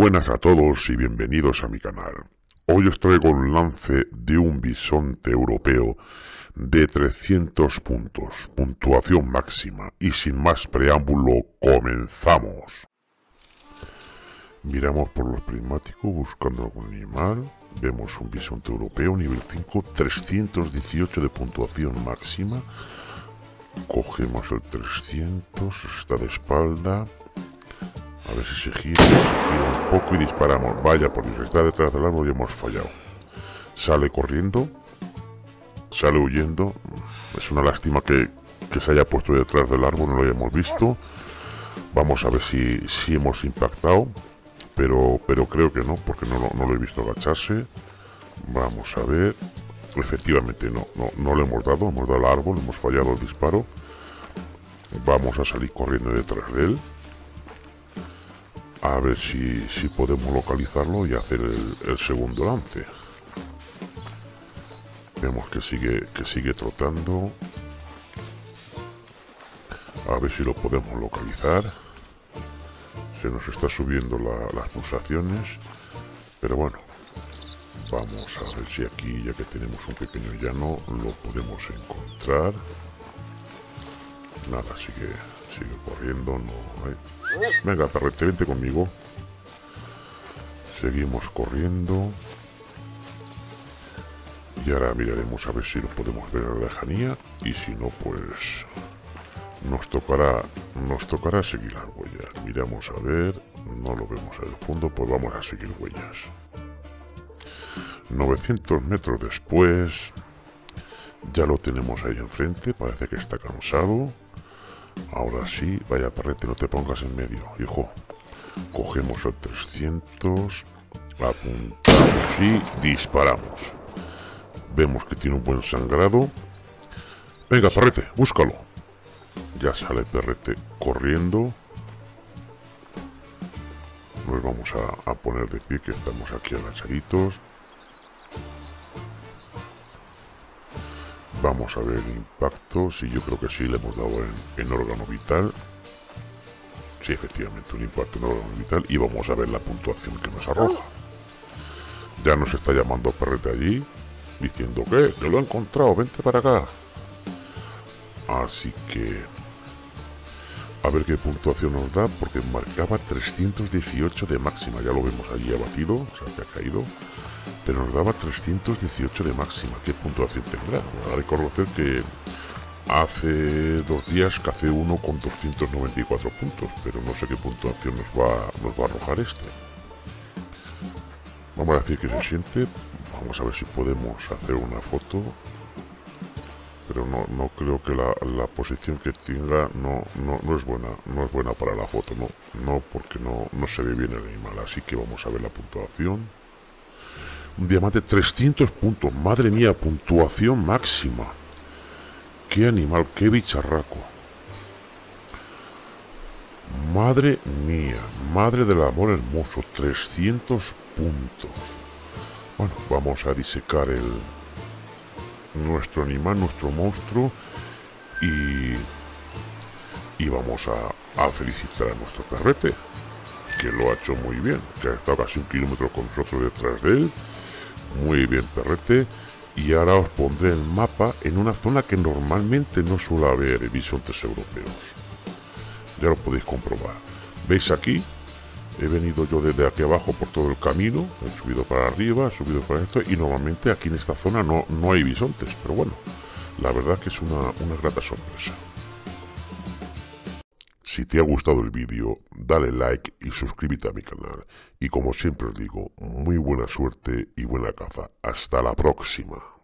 Buenas a todos y bienvenidos a mi canal. Hoy os traigo un lance de un bisonte europeo de 300 puntos, puntuación máxima, y sin más preámbulo, comenzamos. Miramos por los prismáticos buscando algún animal. Vemos un bisonte europeo nivel 5, 318 de puntuación máxima. Cogemos el 300, está de espalda. A ver si se gira un poco y disparamos. Vaya, por Dios, está detrás del árbol y hemos fallado. Sale corriendo, sale huyendo. Es una lástima que se haya puesto detrás del árbol, no lo hayamos visto. Vamos a ver si hemos impactado, pero creo que no, porque no lo he visto agacharse. Vamos a ver. Efectivamente no le hemos dado al árbol, hemos fallado el disparo. Vamos a salir corriendo detrás de él. A ver si podemos localizarlo y hacer el segundo lance. Vemos que sigue trotando. A ver si lo podemos localizar. Se nos está subiendo las pulsaciones. Pero bueno. Vamos a ver si aquí, ya que tenemos un pequeño llano, lo podemos encontrar. Nada, sigue corriendo, no hay. Venga, perrete, vente conmigo. Seguimos corriendo. Y ahora miraremos a ver si lo podemos ver a la lejanía. Y si no, pues nos tocará seguir las huellas. Miramos a ver. No lo vemos al fondo, pues vamos a seguir huellas. 900 metros después. Ya lo tenemos ahí enfrente. Parece que está cansado. Ahora sí, vaya perrete, no te pongas en medio, hijo. Cogemos el 300, apuntamos y disparamos. Vemos que tiene un buen sangrado. Venga, perrete, búscalo. Ya sale el perrete corriendo. Nos vamos a poner de pie, que estamos aquí agachaditos. Vamos a ver el impacto. Sí, yo creo que sí le hemos dado en órgano vital. Sí, efectivamente, un impacto en órgano vital. Y vamos a ver la puntuación que nos arroja. Ya nos está llamando perrete allí, diciendo que lo he encontrado, vente para acá. Así que a ver qué puntuación nos da, porque marcaba 318 de máxima. Ya lo vemos allí abatido, o sea que ha caído. Pero nos daba 318 de máxima. ¿Qué puntuación tendrá? Hay que reconocer que hace 2 días cacé uno con 294 puntos, pero no sé qué puntuación nos va a arrojar este. Vamos a decir que se siente. Vamos a ver si podemos hacer una foto. Pero no creo que la posición que tenga no es buena. No es buena para la foto, no, porque no se ve bien el animal. Así que vamos a ver la puntuación. Un diamante, 300 puntos. Madre mía, puntuación máxima. Qué animal, qué bicharraco. Madre mía, madre del amor hermoso, 300 puntos. Bueno, vamos a disecar nuestro animal, nuestro monstruo. Y vamos a felicitar a nuestro perrete, que lo ha hecho muy bien, que ha estado casi 1 kilómetro con nosotros detrás de él. Muy bien, perrete. Y ahora os pondré el mapa en una zona que normalmente no suele haber bisontes europeos. Ya lo podéis comprobar. ¿Veis aquí? He venido yo desde aquí abajo por todo el camino. He subido para arriba, he subido para esto. Y normalmente aquí en esta zona no hay bisontes. Pero bueno, la verdad que es una grata sorpresa. Si te ha gustado el vídeo, dale like y suscríbete a mi canal. Y como siempre os digo, muy buena suerte y buena caza. Hasta la próxima.